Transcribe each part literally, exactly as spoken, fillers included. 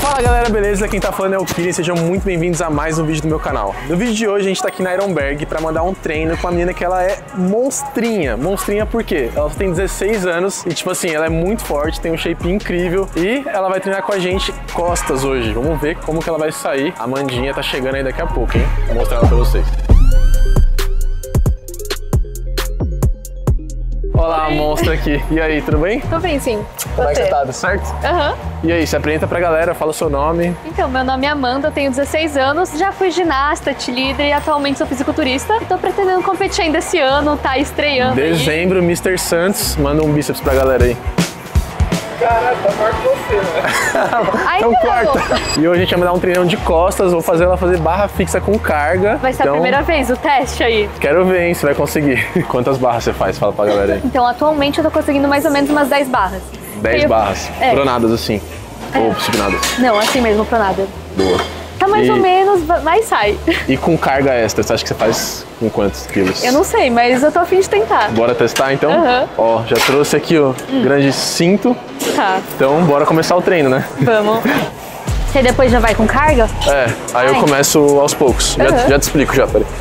Fala galera, beleza? Quem tá falando é o Kili, sejam muito bem-vindos a mais um vídeo do meu canal. No vídeo de hoje a gente tá aqui na Ironberg pra mandar um treino com uma menina que ela é monstrinha. Monstrinha por quê? Ela tem dezesseis anos e tipo assim, ela é muito forte, tem um shape incrível e ela vai treinar com a gente costas hoje. Vamos ver como que ela vai sair. A Mandinha tá chegando aí daqui a pouco, hein? Vou mostrar ela pra vocês. Olá, a monstra aqui. E aí, tudo bem? Tô bem, sim. Como é que você tá? Tudo certo? Aham. Uhum. E aí, se apresenta pra galera, fala o seu nome. Então, meu nome é Amanda, eu tenho dezesseis anos, já fui ginasta, cheerleader e atualmente sou fisiculturista. Tô pretendendo competir ainda esse ano, tá estreando. Dezembro, aí. mister Santos, manda um bíceps pra galera aí. Caraca, tá maior que você, né? Ai, então não. corta. E hoje a gente vai dar um treinão de costas, vou fazer ela fazer barra fixa com carga. Vai ser então, a primeira vez o teste aí. Quero ver, hein, se vai conseguir. Quantas barras você faz? Fala pra galera aí. Então, atualmente eu tô conseguindo mais ou menos umas dez barras. dez eu... barras, é. pronadas assim, é. Ou supinadas? Não, assim mesmo, pronada. Boa. Tá mais e... ou menos, mas sai. E com carga extra, você acha que você faz com quantos quilos? Eu não sei, mas eu tô a fim de tentar. Bora testar então? Uhum. Ó, já trouxe aqui o hum. grande cinto. Tá. Então bora começar o treino, né? Vamos. Você depois já vai com carga? É, aí Ai. eu começo aos poucos. Uhum. Já, já te explico já, peraí.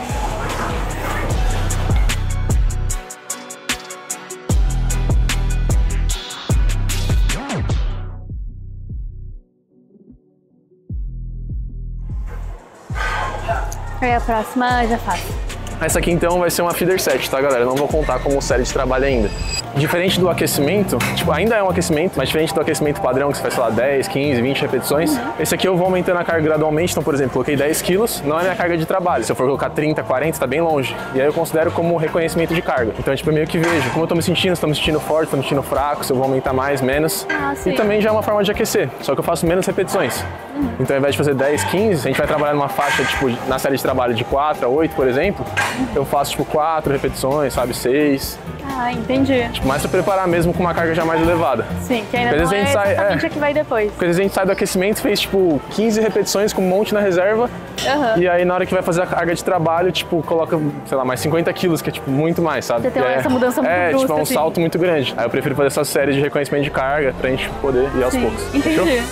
Aí a próxima já faço. Essa aqui então vai ser uma feeder set, tá galera? Não vou contar como série de trabalho ainda. Diferente do aquecimento, tipo, ainda é um aquecimento, mas diferente do aquecimento padrão que você faz, sei lá, dez, quinze, vinte repetições, uhum. esse aqui eu vou aumentando a carga gradualmente. Então, por exemplo, coloquei dez quilos, não é minha carga de trabalho. Se eu for colocar trinta, quarenta, tá bem longe. E aí eu considero como reconhecimento de carga. Então, tipo, eu meio que vejo como eu tô me sentindo, se tô me sentindo forte, se tô me sentindo fraco, se eu vou aumentar mais, menos. Ah, e também já é uma forma de aquecer, só que eu faço menos repetições. Uhum. Então, ao invés de fazer dez, quinze, a gente vai trabalhar numa faixa, tipo, na série de trabalho de quatro a oito, por exemplo, uhum. eu faço, tipo, quatro repetições, sabe, seis. Ah, entendi. Tipo, mais pra preparar mesmo com uma carga já mais elevada. Sim, que ainda não a gente é sai, exatamente é, a que vai depois. Porque às vezes a gente sai do aquecimento, fez tipo quinze repetições com um monte na reserva. Uhum. E aí na hora que vai fazer a carga de trabalho, tipo, coloca, sei lá, mais cinquenta quilos, que é tipo muito mais, sabe? Você tem é, essa mudança muito É, brusca, tipo, é um assim. salto muito grande. Aí eu prefiro fazer essa série de reconhecimento de carga pra gente poder ir aos Sim, poucos. Entendi. Fechou?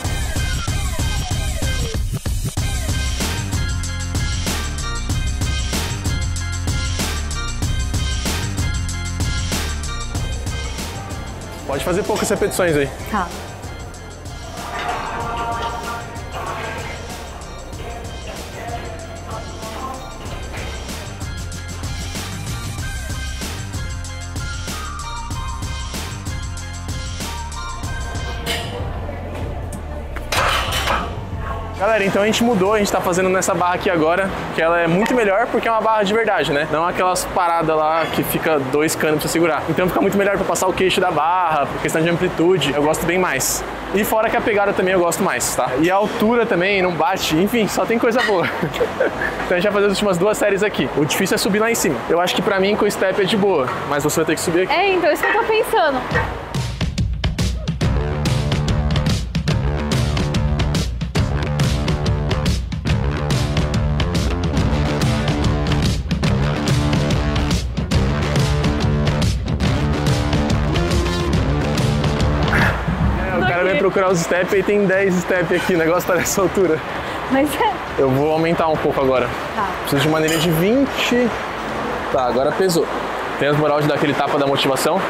Pode fazer poucas repetições aí. Tá. Galera, então a gente mudou, a gente tá fazendo nessa barra aqui agora, que ela é muito melhor porque é uma barra de verdade, né? Não aquelas paradas lá que fica dois canos pra você segurar. Então fica muito melhor pra passar o queixo da barra, por questão de amplitude, eu gosto bem mais. E fora que a pegada também eu gosto mais, tá? E a altura também não bate, enfim, só tem coisa boa. Então a gente vai fazer as últimas duas séries aqui. O difícil é subir lá em cima. Eu acho que pra mim com o step é de boa, mas você vai ter que subir aqui. É, então isso que eu tô pensando. Procurar os steps e tem dez steps aqui, o negócio tá nessa altura. Mas é. Eu vou aumentar um pouco agora. Tá. Preciso de uma anilha de vinte. Tá, agora pesou. Tem as moral de dar aquele tapa da motivação?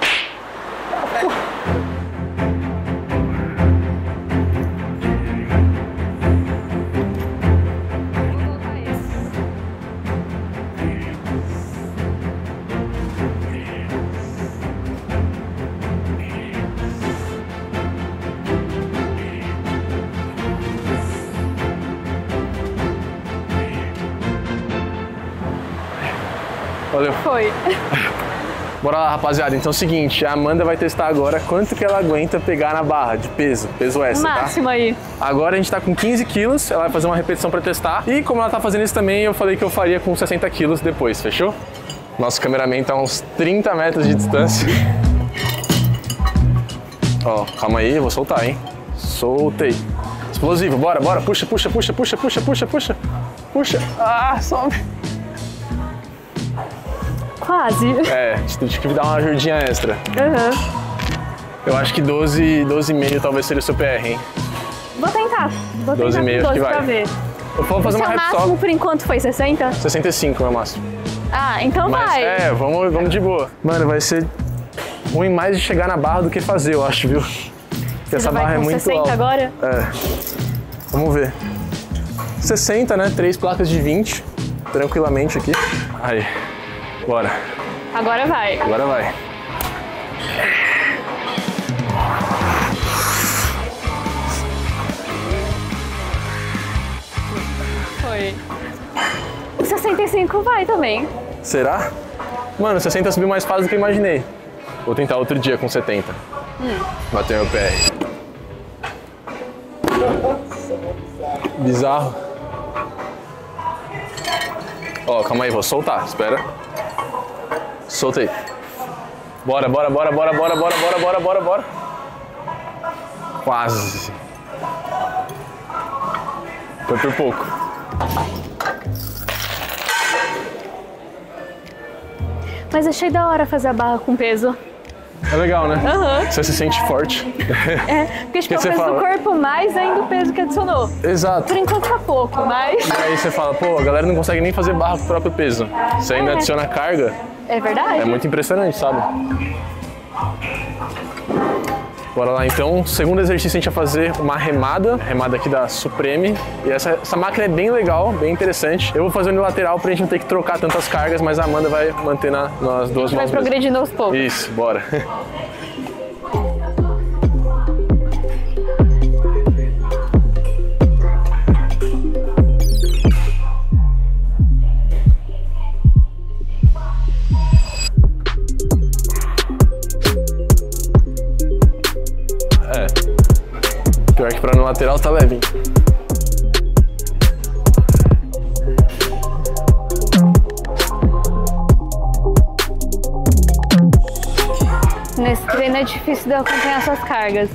Valeu. Foi. Bora lá, rapaziada. Então é o seguinte, a Amanda vai testar agora quanto que ela aguenta pegar na barra de peso, peso extra, tá? Máximo aí. Agora a gente tá com quinze quilos, ela vai fazer uma repetição pra testar. E como ela tá fazendo isso também, eu falei que eu faria com sessenta quilos depois, fechou? Nosso cameraman tá a uns trinta metros de distância. Ó, calma aí, eu vou soltar, hein? Soltei. Explosivo, bora, bora. Puxa, puxa, puxa, puxa, puxa, puxa, puxa. Puxa. Ah, sobe. Quase. É, tive que dar uma ajudinha extra. Uhum. Eu acho que doze, doze e meio talvez seria o seu P R, hein? Vou tentar. Vou doze e meio acho que vai. Pra ver. Eu vou fazer o uma seu rep máximo stop. por enquanto foi sessenta? sessenta e cinco é o máximo. Ah, então Mas, vai. É, vamos, vamos de boa. Mano, vai ser ruim mais de chegar na barra do que fazer, eu acho, viu? Porque essa vai barra com é muito sessenta alta. agora? É. Vamos ver. sessenta, né? Três placas de vinte. Tranquilamente aqui. Aí. Bora. Agora vai. Agora vai. Foi. O sessenta e cinco vai também. Será? Mano, sessenta subiu mais fácil do que eu imaginei. Vou tentar outro dia com setenta. Hum. Bater meu P R. Bizarro. Ó, calma aí, vou soltar, espera. Soltei. Bora, bora, bora, bora, bora, bora, bora, bora, bora, bora. Quase. Foi por pouco. Mas achei da hora fazer a barra com peso. É legal, né? Aham. Você se sente forte. É, porque tipo, é o você peso fala? do corpo mais ainda o peso que adicionou. Exato. Por enquanto tá pouco, mas... E aí você fala, pô, a galera não consegue nem fazer barra com o próprio peso. Você ainda É. adiciona carga, É verdade? é muito impressionante, sabe? Bora lá então, segundo exercício a gente vai fazer uma remada, remada aqui da Supreme. E essa, essa máquina é bem legal, bem interessante. Eu vou fazer unilateral pra gente não ter que trocar tantas cargas, mas a Amanda vai manter na, nas duas Vai mãos mesmo. progredindo aos poucos. Isso, bora. Pior que pra no lateral tá leve. Nesse treino é difícil de eu acompanhar suas cargas.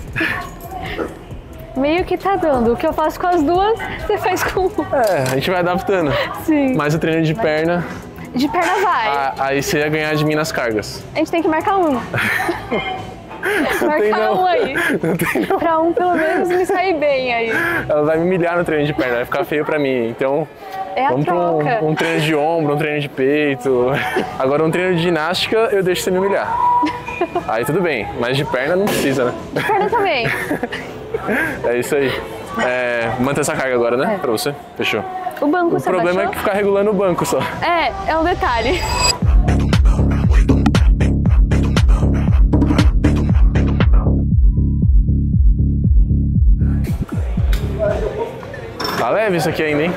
Meio que tá dando. O que eu faço com as duas, você faz com uma. É, a gente vai adaptando. Sim. Mas o treino de perna, De perna vai. a- aí você ia ganhar de mim nas cargas. A gente tem que marcar um. tem Marcar não. um aí. Não tem não. Pra um pelo menos me sair bem aí. Ela vai me humilhar no treino de perna, vai ficar feio pra mim. Então, É a vamos pra troca. um, um treino de ombro, um treino de peito. Agora um treino de ginástica, eu deixo você me humilhar. Aí tudo bem, mas de perna não precisa, né? De perna também. É isso aí. É, mantém essa carga agora, né? É. Pra você. Fechou. O banco O você problema é baixou? que ficar regulando o banco só. É, é um detalhe. Tá leve isso aqui ainda, hein?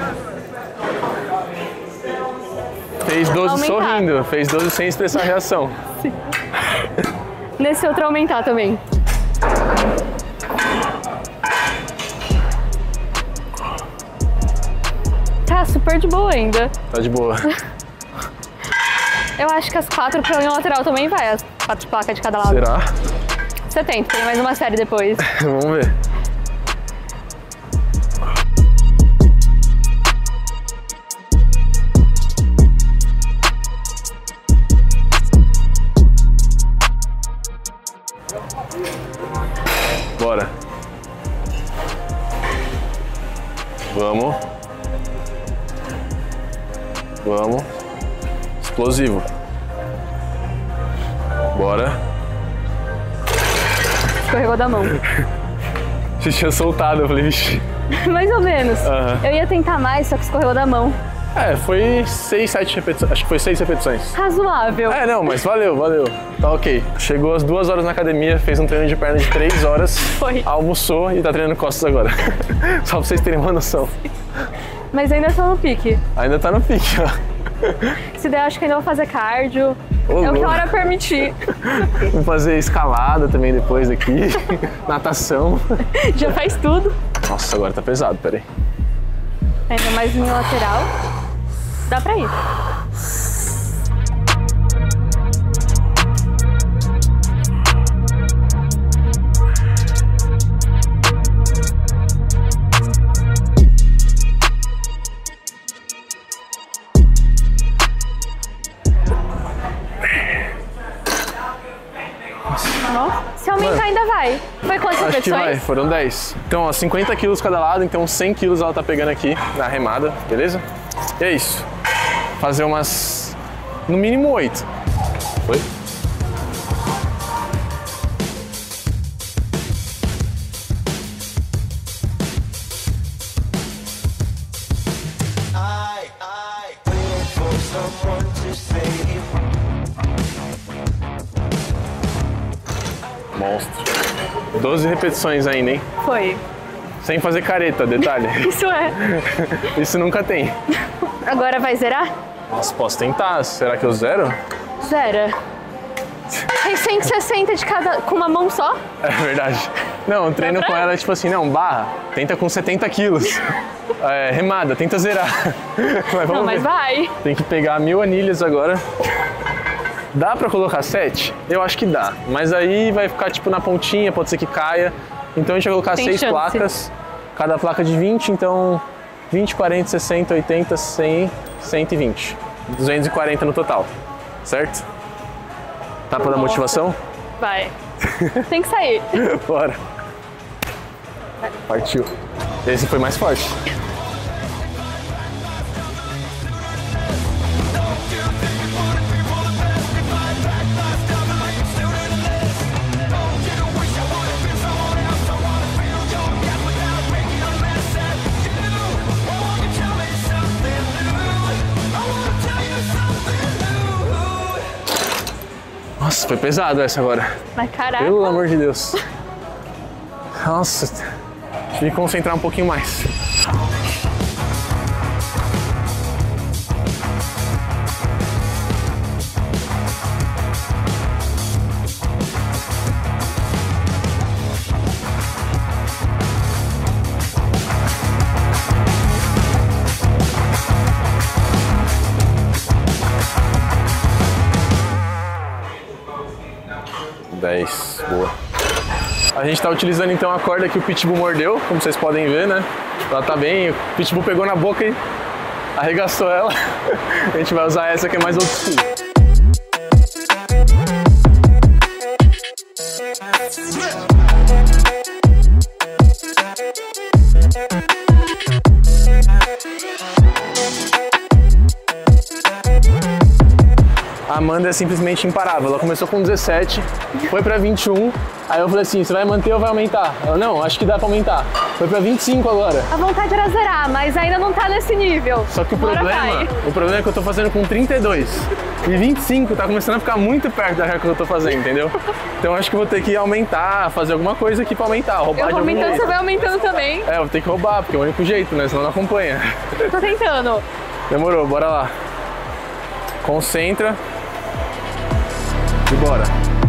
Fez doze Aumentar. sorrindo, fez doze sem expressar reação. Nesse outro aumentar também. Tá super de boa ainda. Tá de boa. Eu acho que as quatro pra linha lateral também vai, as quatro placas de cada lado. Será? setenta, tem mais uma série depois. Vamos ver. Bora. Vamos. Vamos. Explosivo. Bora. Escorregou da mão. Você tinha soltado, eu falei, vixi. Mais ou menos. Aham. Eu ia tentar mais, só que escorregou da mão. É, foi seis, sete repetições. Acho que foi seis repetições. Razoável. É, não, mas valeu, valeu. Tá ok. Chegou às duas horas na academia, fez um treino de perna de três horas. Foi. Almoçou e tá treinando costas agora. Só pra vocês terem uma noção. Mas ainda estou no pique. Ainda tá no pique, ó. Se der, acho que ainda vou fazer cardio. Ô, é o que louco. a hora permitir. Vou fazer escalada também depois aqui. Natação. Já faz tudo. Nossa, agora tá pesado, peraí. Ainda mais linha lateral. Dá pra ir. Ó, se aumentar Mano. ainda vai. Foi quanto você Acho Acho que vai, repetições? foram dez. Então, ó, cinquenta quilos cada lado, então cem quilos ela tá pegando aqui na remada, beleza? E é isso. Fazer umas, no mínimo oito. Foi? Monstro. doze repetições ainda, hein? Foi. Sem fazer careta, detalhe. Isso é. Isso nunca tem. Agora vai zerar? Nossa, posso tentar. Será que eu zero? Zera. Tem cento e sessenta de cada, com uma mão só? É verdade. Não, eu treino Dá pra? com ela, tipo assim, não, barra, tenta com setenta quilos. É, remada, tenta zerar. Mas vamos Não, mas ver. vai. Tem que pegar mil anilhas agora. Dá pra colocar sete? Eu acho que dá. Mas aí vai ficar tipo na pontinha, pode ser que caia. Então a gente vai colocar Tem seis chance. placas. Cada placa de vinte, então vinte, quarenta, sessenta, oitenta, cem, cento e vinte. duzentos e quarenta no total. Certo? Tá pra dar Nossa. motivação? Vai. Tem que sair. Bora. Partiu. Esse foi mais forte. Nossa, foi pesado essa agora. Mas caraca. Pelo amor de Deus. Nossa, tive que concentrar um pouquinho mais. dez, boa. A gente está utilizando então a corda que o Pitbull mordeu, como vocês podem ver, né? Ela tá bem, o Pitbull pegou na boca e arregaçou ela. A gente vai usar essa que é mais old school. A Amanda é simplesmente imparável. Ela começou com dezessete, foi pra vinte e um. Aí eu falei assim, você vai manter ou vai aumentar? Ela, não, acho que dá pra aumentar. Foi pra vinte e cinco agora. A vontade era zerar, mas ainda não tá nesse nível. Só que o Bora, problema, vai. o problema é que eu tô fazendo com trinta e dois. E vinte e cinco tá começando a ficar muito perto da que eu tô fazendo, entendeu? Então acho que eu vou ter que aumentar, fazer alguma coisa aqui pra aumentar, roubar Eu de vou algum aumentando, jeito. você vai aumentando também. É, eu vou ter que roubar, porque é o único jeito, né? Senão não acompanha. Tô tentando. Demorou, bora lá. Concentra. E bora.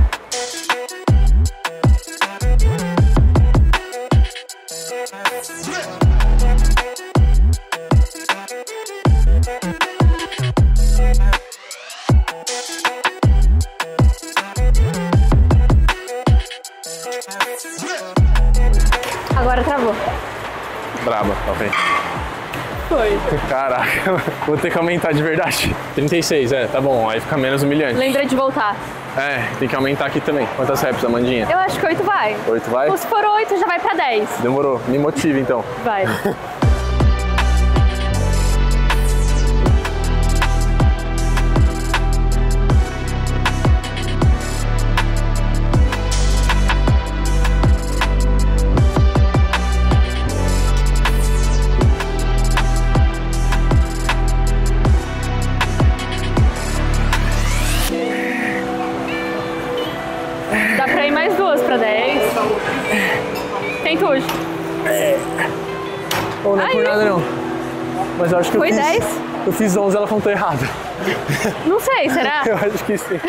Agora travou. Braba, ok. Foi. Caraca, vou ter que aumentar de verdade. trinta e seis, é, tá bom, aí fica menos humilhante. Lembrei de voltar. É, tem que aumentar aqui também. Quantas reps, Amandinha? Eu acho que oito vai. oito vai? Ou se for oito, já vai pra dez. Demorou, me motive então. Vai. Dá pra ir mais duas pra dez. Tenta hoje. Ou não é por Aí. nada não. Mas eu acho que Foi eu fiz... dez? Eu fiz onze, ela contou errado. Não sei, será? Eu acho que sim.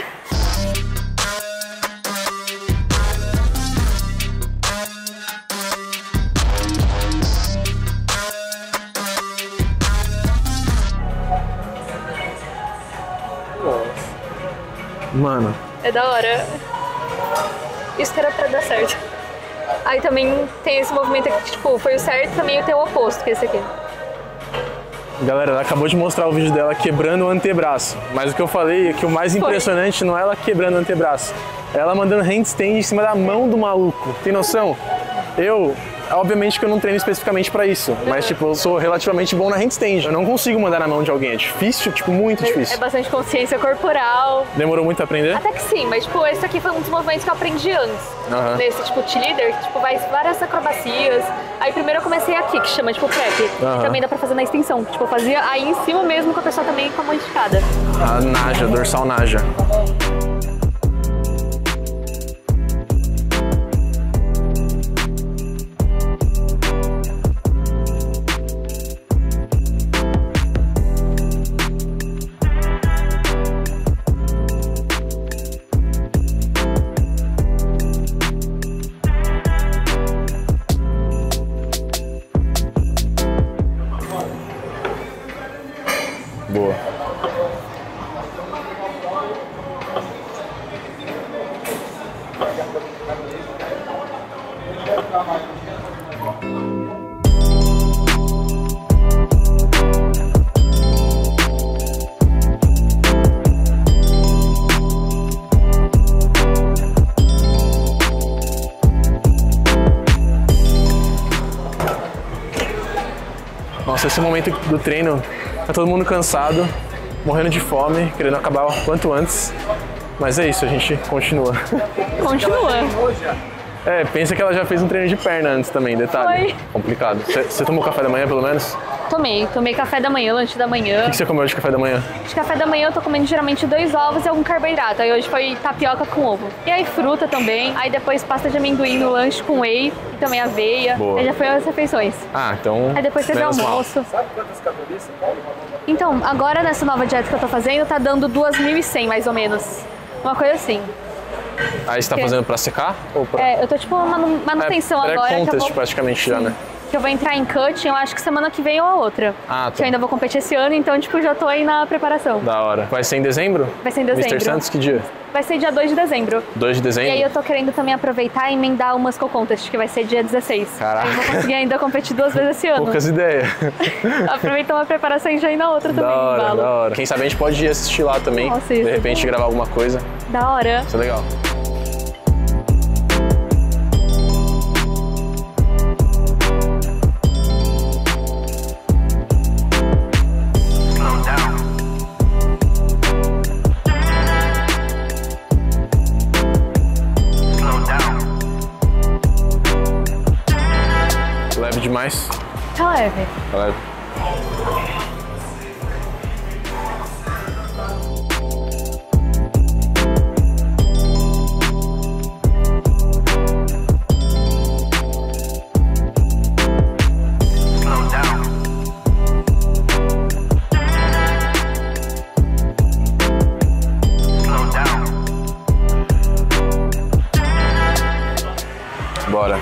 Mano, É da hora. Isso que era pra dar certo. Aí também tem esse movimento aqui que, tipo, foi o certo, também tem o oposto, que é esse aqui. galera, ela acabou de mostrar o vídeo dela quebrando o antebraço. Mas o que eu falei é que o mais impressionante não é ela quebrando o antebraço. É ela mandando handstand em cima da mão do maluco. Tem noção? Eu, obviamente que eu não treino especificamente pra isso, mas tipo, eu sou relativamente bom na handstand. Eu não consigo mandar na mão de alguém, é difícil, tipo, muito É difícil. bastante consciência corporal. Demorou muito a aprender? Até que sim, mas tipo, esse aqui foi um dos movimentos que eu aprendi antes. Aham. Nesse tipo T-leader, que tipo, vai várias acrobacias. Aí primeiro eu comecei aqui, que chama tipo prep. Aham. Que também dá pra fazer na extensão. Tipo, eu fazia aí em cima mesmo com a pessoa também com a mão esticada. A naja, dorsal naja. Boa. Nossa, esse momento do treino, tá todo mundo cansado, morrendo de fome, querendo acabar o quanto antes. Mas é isso, a gente continua. Continua. É, pensa que ela já fez um treino de perna antes também, detalhe. Foi. Complicado. Você tomou café da manhã, pelo menos? Tomei, tomei café da manhã, lanche da manhã. O que você comeu de café da manhã? De café da manhã eu tô comendo geralmente dois ovos e algum carboidrato. Aí hoje foi tapioca com ovo. E aí fruta também. Aí depois pasta de amendoim no lanche com whey e também aveia. Boa. Aí já foi as refeições. Ah, então... Aí depois teve menos mal. almoço. Sabe quantas calorias você come? Então, agora nessa nova dieta que eu tô fazendo, tá dando duas mil e cem mais ou menos. Uma coisa assim. Aí você tá Que? fazendo pra secar? Ou pra... É, eu tô tipo manu manutenção é, agora. Que eu, pré-contest vou, praticamente já, né? que eu vou entrar em cutting, eu acho que semana que vem ou a outra. Ah, Que tá. eu ainda vou competir esse ano, então tipo, já tô aí na preparação. Da hora. Vai ser em dezembro? Vai ser em dezembro. mister Santos, que dia? Vai ser dia dois de dezembro. dois de dezembro? E aí eu tô querendo também aproveitar e emendar o Muscle Contest, que vai ser dia dezesseis. Caraca. Aí eu vou conseguir ainda competir duas vezes esse ano. Poucas ideias. Aproveitar uma preparação e já ir na outra também, Da hora, embalo. da hora. Quem sabe a gente pode ir assistir lá também. Nossa, de isso é repente bom. gravar alguma coisa. Da hora. Isso é legal. Leve demais. Tá leve. Tá leve. Bora.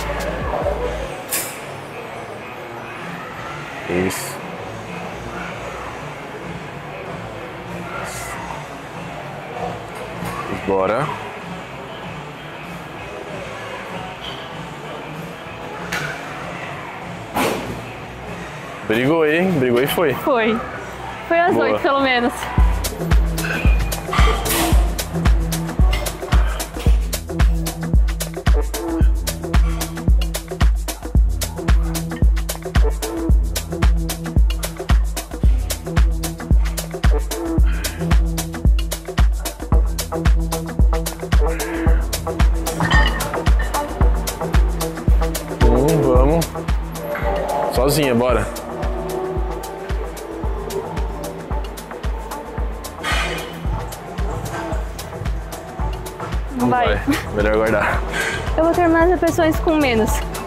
Isso. Bora. Brigou, hein? Brigou e foi. Foi. Foi às Boa. oito, pelo menos. Um, vamos. Sozinha, bora. Não vai. Melhor guardar. Eu vou terminar as repetições com menos.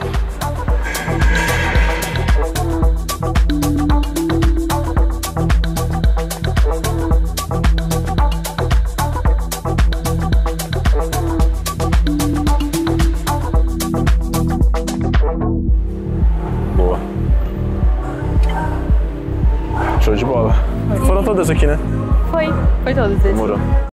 Boa. Show de bola. Foram todas aqui, né? Foi. Foi todos esses. Demorou.